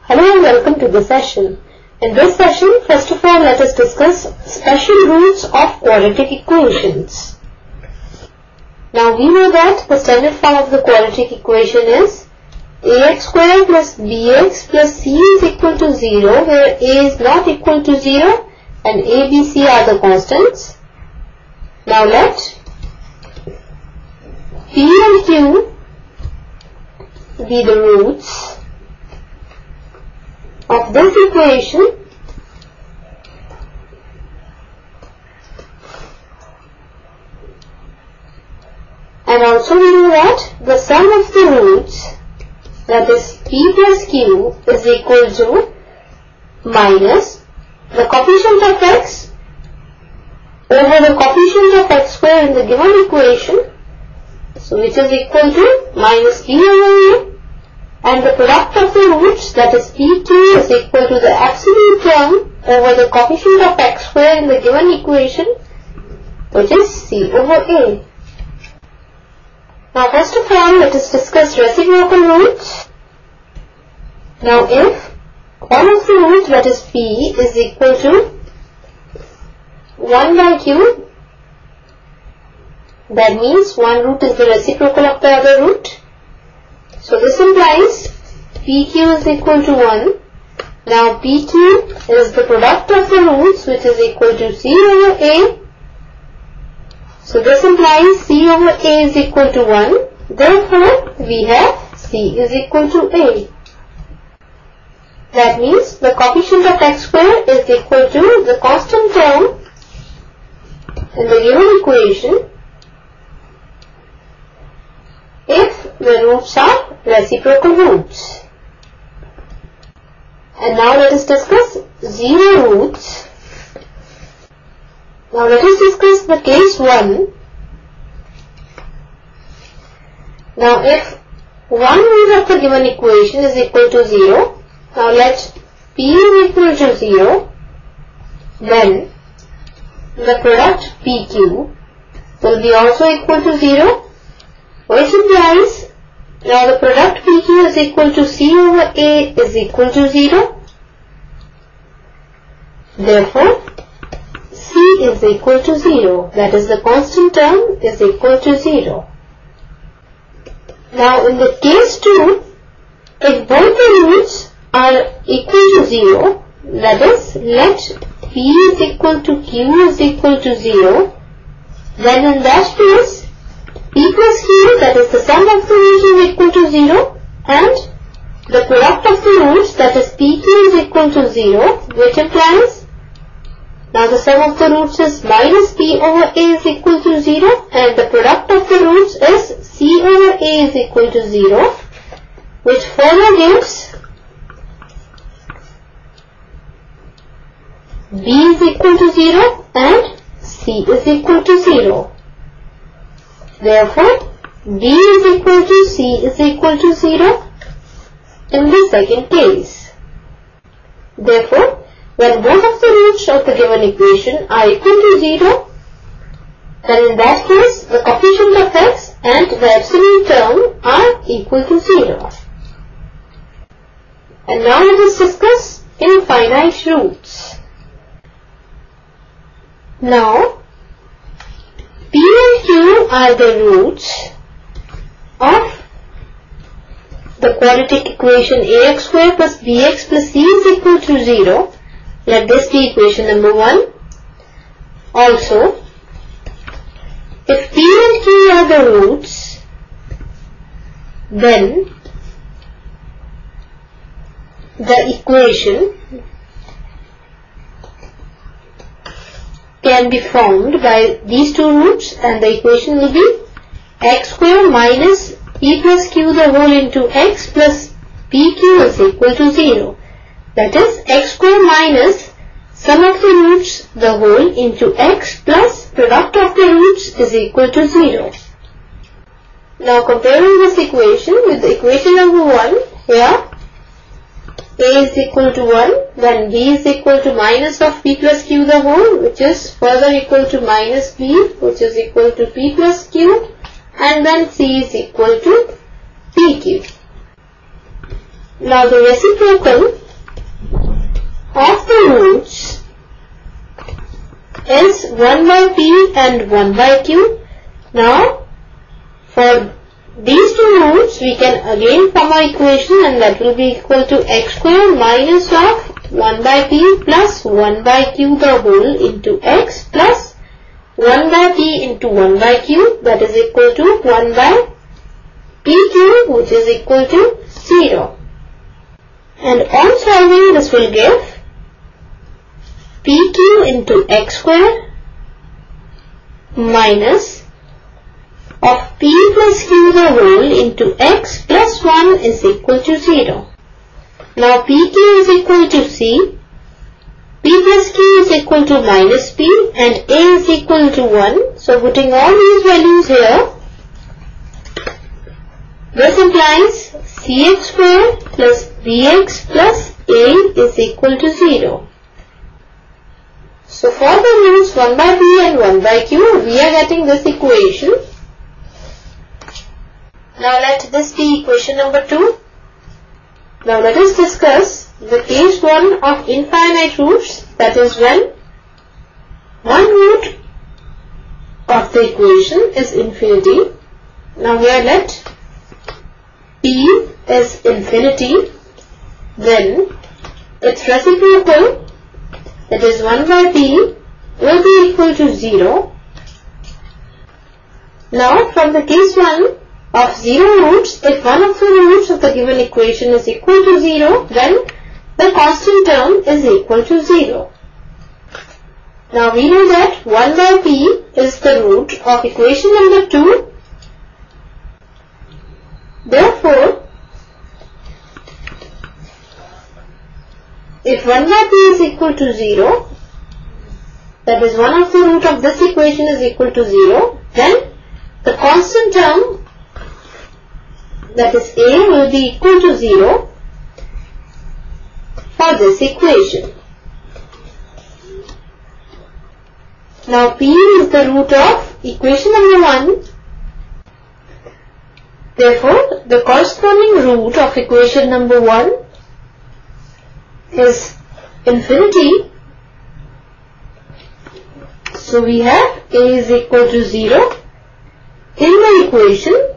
Hello and welcome to the session. In this session, first of all, let us discuss special roots of quadratic equations. Now we know that the standard form of the quadratic equation is ax squared plus bx plus c is equal to 0, where a is not equal to 0 and a, b, c are the constants. Now let p and q be the roots of this equation, and also we know that the sum of the roots, that is p plus q, is equal to minus the coefficient of x over the coefficient of x square in the given equation, so which is equal to minus p over a, and the product of the roots, that is p2, is equal to the absolute term over the coefficient of x square in the given equation, which is c over a. Now first of all, let us discuss reciprocal roots. Now if one of the roots, that is p, is equal to 1 by q, that means one root is the reciprocal of the other root. So this implies PQ is equal to 1. Now PQ is the product of the roots, which is equal to C over A. So this implies C over A is equal to 1. Therefore, we have C is equal to A. That means the coefficient of x square is equal to the constant term in the given equation if the roots are reciprocal roots. And now let us discuss zero roots. Now let us discuss the case 1. Now if one root of the given equation is equal to 0, now let p is equal to 0, then the product pq will be also equal to 0, which implies now the product PQ is equal to C over A is equal to 0. Therefore, C is equal to 0. That is, the constant term is equal to 0. Now in the case 2, if both the roots are equal to 0, that is, let P is equal to Q is equal to 0, then in that case, P plus Q, that is the sum of the roots, is equal to 0, and the product of the roots, that is PQ, is equal to 0, which implies now the sum of the roots is minus P over A is equal to 0, and the product of the roots is C over A is equal to 0, which further gives B is equal to 0 and C is equal to 0. Therefore, B is equal to C is equal to 0 in the second case. Therefore, when both of the roots of the given equation are equal to 0, then in that case, the coefficient of x and the absolute term are equal to 0. And now let us discuss infinite roots. Now, P and Q are the roots of the quadratic equation ax squared plus bx plus c is equal to 0. Let this be equation number 1. Also, if P and Q are the roots, then the equation can be formed by these two roots, and the equation will be x square minus p plus q the whole into x plus pq is equal to 0. That is, x square minus sum of the roots the whole into x plus product of the roots is equal to 0. Now comparing this equation with the equation number 1, here A is equal to 1, then B is equal to minus of P plus Q the whole, which is further equal to minus B, which is equal to P plus Q, and then C is equal to PQ. Now the reciprocal of the roots is 1 by p and 1 by q. Now for these two roots we can again form our equation, and that will be equal to x square minus of 1 by p plus 1 by q the whole into x plus 1 by p into 1 by q, that is equal to 1 by pq, which is equal to 0. And on solving, this will give pq into x square minus of p plus q the whole into x plus 1 is equal to 0. Now pq is equal to c, p plus q is equal to minus p, and a is equal to 1. So putting all these values here, this implies cx square plus bx plus a is equal to 0. So for the roots 1 by p and 1 by q, we are getting this equation. Now let this be equation number 2. Now let us discuss the case 1 of infinite roots, that is when one root of the equation is infinity. Now here let p is infinity, then its reciprocal, that is 1 by p, will be equal to 0. Now from the case 1 of 0 roots, if one of the roots of the given equation is equal to 0, then the constant term is equal to 0. Now we know that 1 by p is the root of equation number 2. Therefore, if 1 by p is equal to 0, that is one of the root of this equation is equal to 0, then the constant term, that is a, will be equal to 0 for this equation. Now p is the root of equation number 1. Therefore, the corresponding root of equation number 1 is infinity. So we have a is equal to 0 in the equation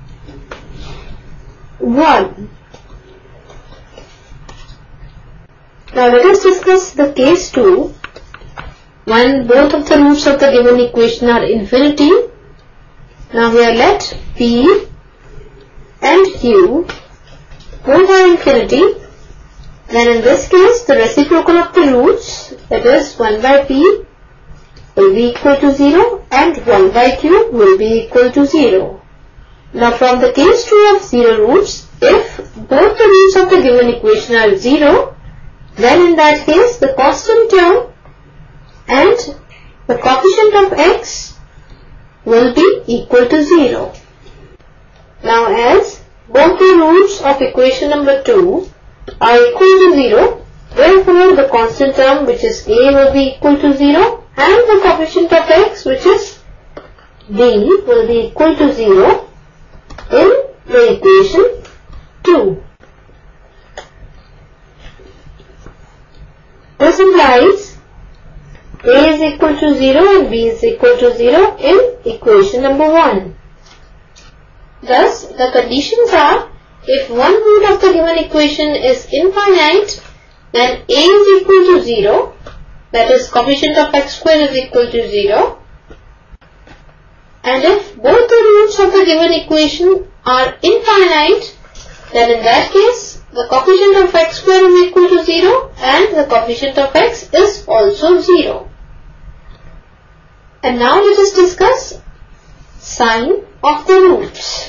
1. Now let us discuss the case 2 when both of the roots of the given equation are infinity. Now here let p and q both are infinity. Then in this case the reciprocal of the roots, that is 1 by p, will be equal to 0 and 1 by q will be equal to 0. Now from the case 2 of 0 roots, if both the roots of the given equation are 0, then in that case the constant term and the coefficient of x will be equal to 0. Now as both the roots of equation number 2 are equal to 0, therefore the constant term, which is a, will be equal to 0, and the coefficient of x, which is b, will be equal to 0 in the equation 2. This implies a is equal to 0 and b is equal to 0 in equation number 1. Thus, the conditions are, if one root of the given equation is infinite, then a is equal to 0, that is coefficient of x square is equal to 0. And if both the roots of the given equation are infinite, then in that case the coefficient of x square is equal to 0 and the coefficient of x is also 0. And now let us discuss sign of the roots.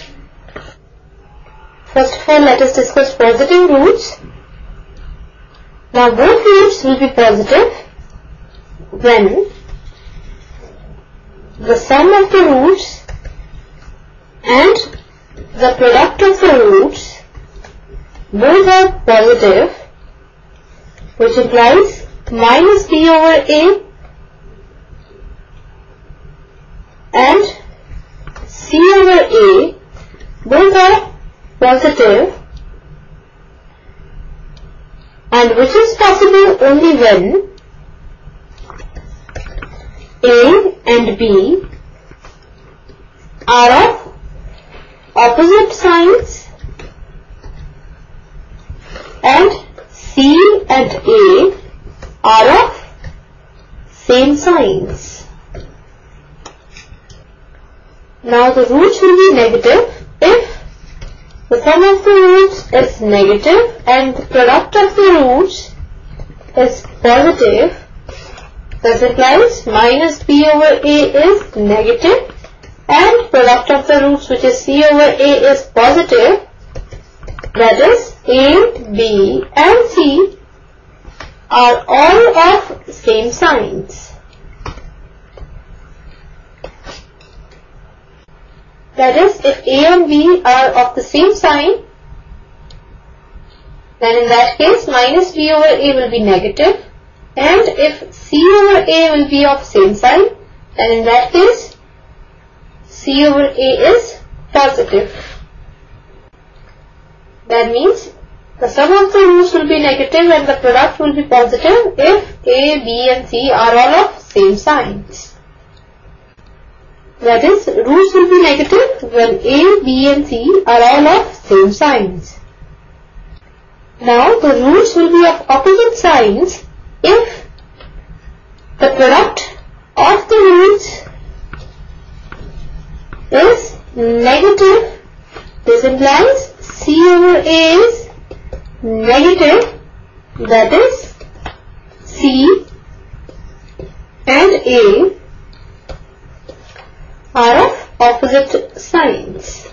First of all, let us discuss positive roots. Now both roots will be positive when the sum of the roots and the product of the roots both are positive, which implies minus b over a and c over a both are positive, and which is possible only when A and B are of opposite signs and C and A are of same signs. Now the roots will be negative if the sum of the roots is negative and the product of the roots is positive. This implies minus B over A is negative and product of the roots, which is C over A, is positive. That is, A, B and C are all of same signs. That is, if A and B are of the same sign, then in that case minus B over A will be negative, and if C over A will be of same sign, then in that case C over A is positive. That means the sum of the roots will be negative and the product will be positive if A, B and C are all of same signs. That is, roots will be negative when A, B and C are all of same signs. Now the roots will be of opposite signs if the product of the roots is negative. This implies C over A is negative, that is, C and A are of opposite signs.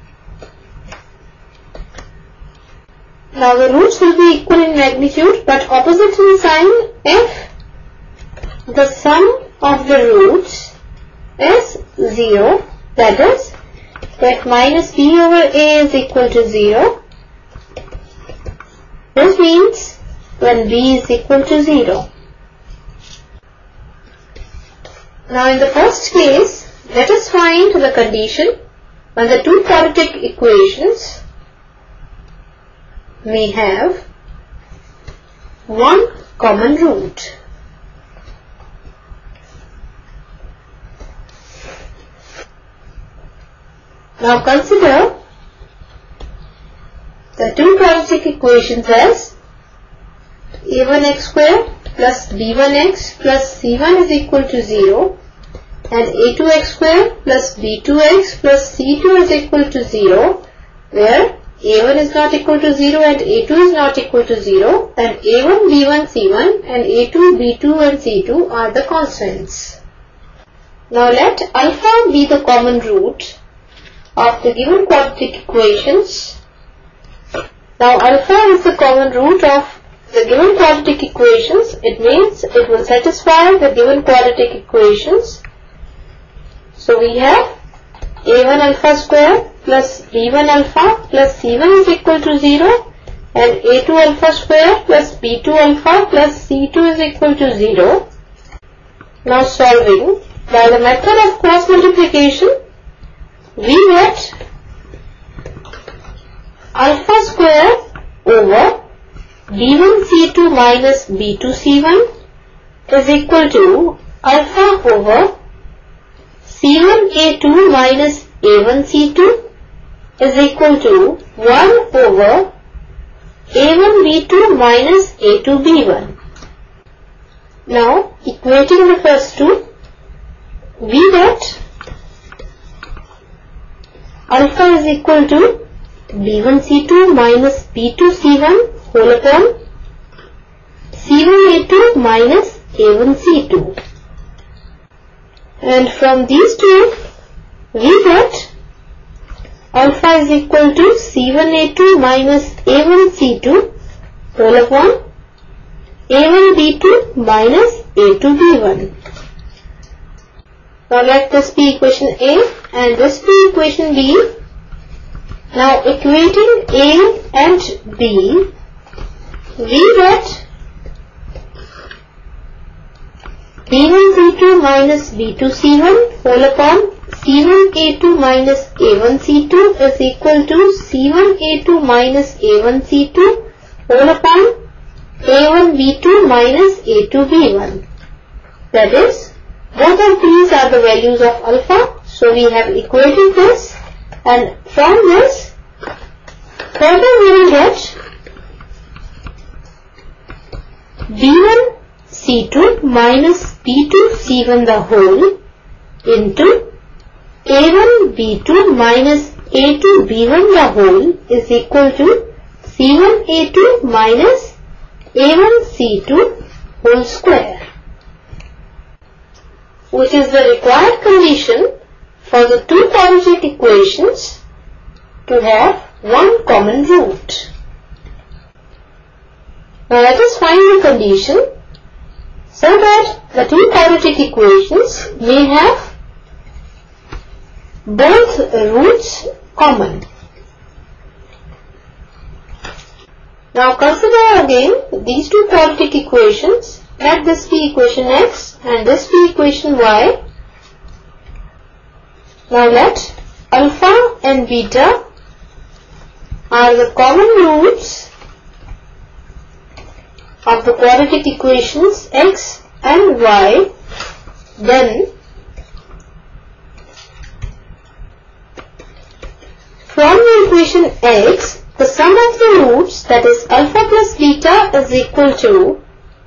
Now the roots will be equal in magnitude but opposite in sign if the sum of the roots is 0, that is, if minus B over A is equal to 0, this means when B is equal to 0. Now in the first case, let us find the condition when the two quadratic equations may have one common root. Now consider the two quadratic equations as a1x square plus b1x plus c1 is equal to 0 and a2x square plus b2x plus c2 is equal to 0, where a1 is not equal to 0 and a2 is not equal to 0, and a1, b1, c1 and a2, b2 and c2 are the constants. Now let alpha be the common root of the given quadratic equations. Now alpha is the common root of the given quadratic equations. It means it will satisfy the given quadratic equations. So we have a1 alpha square plus b1 alpha plus c1 is equal to 0 and a2 alpha square plus b2 alpha plus c2 is equal to 0. Now solving by the method of cross multiplication, we get alpha square over b1 c2 minus b2 c1 is equal to alpha over c1 a2 minus a1 c2 is equal to 1 over a1 b2 minus a2 b1. Now equating the first two, we get alpha is equal to b1 c2 minus b2 c1 whole upon c1 a2 minus a1 c2. And from these two, we get alpha is equal to c1a2 minus a1 c2 whole upon a1 b2 minus a2 b1. Now let this be equation A and this be equation B. Now equating A and B, we get b1 c2 minus b2 c1 whole upon c1 a2 minus a1 c2 is equal to c1 a2 minus a1 c2 whole upon a1 b2 minus a2 b1. That is, both of these are the values of alpha, so we have equated this, and from this further we will get b1 c2 minus b2 c1 the whole into a1 b2 minus a2 b1 the whole is equal to c1 a2 minus a1 c2 whole square, which is the required condition for the two quadratic equations to have one common root. Now let us find the condition so that the two quadratic equations may have both roots common. Now consider again these two quadratic equations. Let this be equation x and this be equation y. Now let alpha and beta are the common roots of the quadratic equations x and y. Then from the equation x, the sum of the roots, that is alpha plus beta, is equal to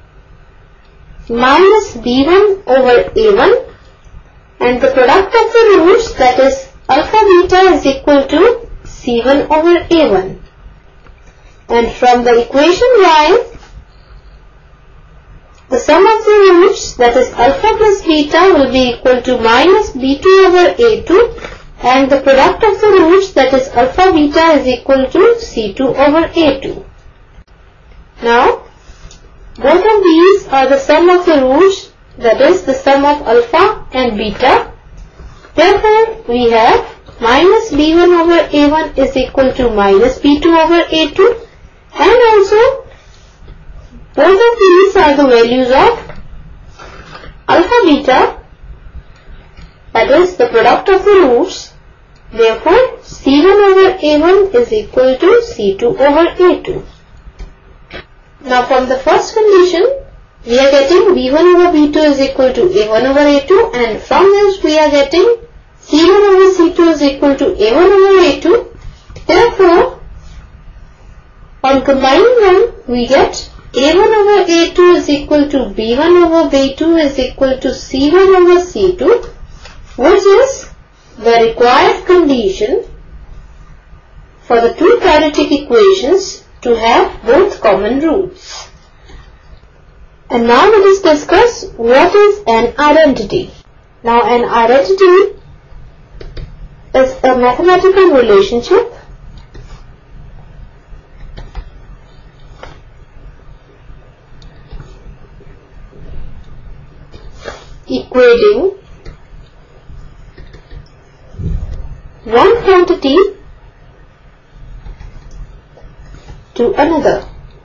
minus b1 over a1, and the product of the roots, that is alpha beta, is equal to c1 over a1. And from the equation y, the sum of the roots, that is alpha plus beta, will be equal to minus b2 over a2, and the product of the roots, that is alpha beta, is equal to c2 over a2. Now, both of these are the sum of the roots, that is the sum of alpha and beta. Therefore, we have minus b1 over a1 is equal to minus b2 over a2, and also both of these are the values of alpha beta, that is the product of the roots. Therefore, c1 over a1 is equal to c2 over a2. Now from the first condition, we are getting b1 over b2 is equal to a1 over a2, and from this we are getting c1 over c2 is equal to a1 over a2. Therefore, on combining them, we get a1 over a2 is equal to b1 over b2 is equal to c1 over c2, which is the required condition for the two quadratic equations to have both common roots. And now let us discuss what is an identity. Now an identity is a mathematical relationship equating one quantity to another.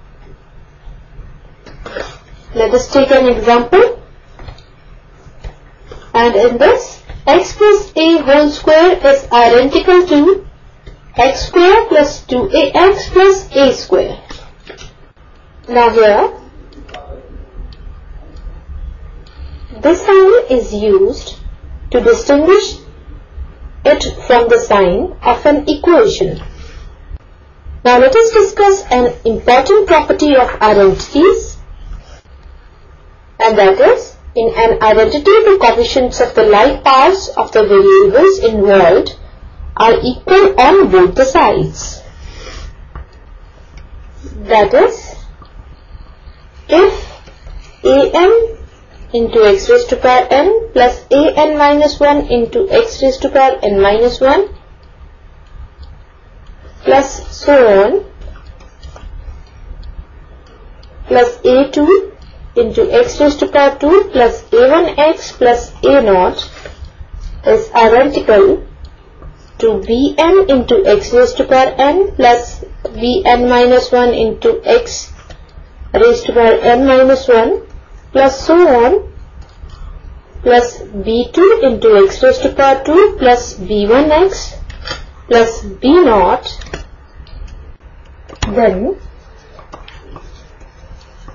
Let us take an example, and in this, x plus a whole square is identical to x square plus 2ax plus a square. Now here, this sign is used to distinguish it from the sign of an equation. Now let us discuss an important property of identities, and that is, in an identity the coefficients of the like parts of the variables involved are equal on both the sides. That is, if an into x raised to power n plus an minus 1 into x raised to power n minus 1 plus so on plus a2 into x raised to power 2 plus a1x plus a0 is identical to bn into x raised to power n plus bn minus 1 into x raised to power n minus 1 plus so on plus b2 into x raised to power 2 plus b1x plus b0. Then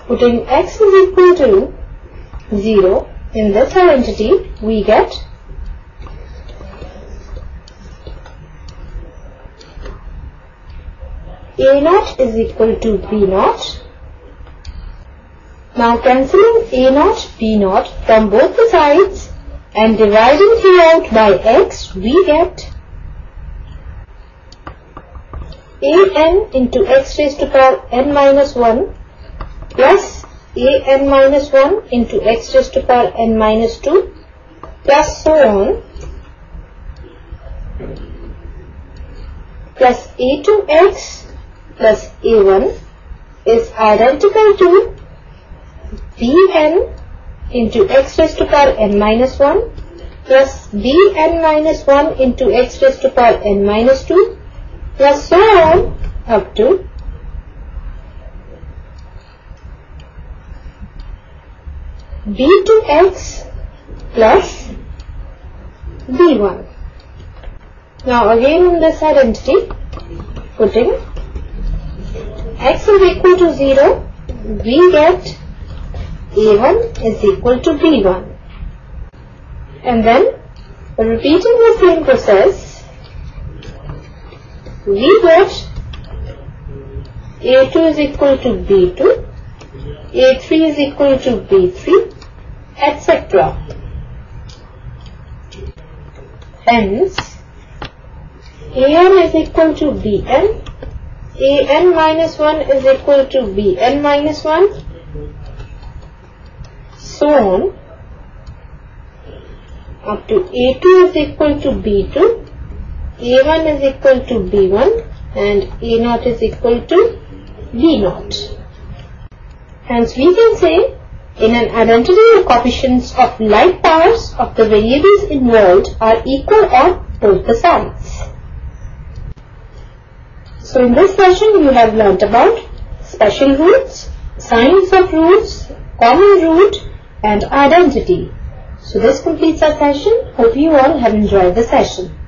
Putting x is equal to 0 in this identity, we get A0 is equal to B0. Now cancelling A0, B0 from both the sides and dividing throughout by x, we get an into x raised to power n minus 1 plus an minus 1 into x raised to power n minus 2 plus so on, plus a2x plus a1 is identical to bn into x raised to power n minus 1 plus bn minus 1 into x raised to power n minus 2 plus so on up to b2x plus b1. Now again in this identity, putting x is equal to 0, we get a1 is equal to b1. And then repeating the same process, we get a2 is equal to b2, a3 is equal to b3, etc. Hence, an is equal to bn, an minus 1 is equal to bn minus 1, so on, up to a2 is equal to b2, a1 is equal to b1, and a0 is equal to b0. Hence we can say, in an identity, the coefficients of like powers of the variables involved are equal on both the sides. So in this session you have learnt about special roots, signs of roots, common root and identity. So this completes our session. Hope you all have enjoyed the session.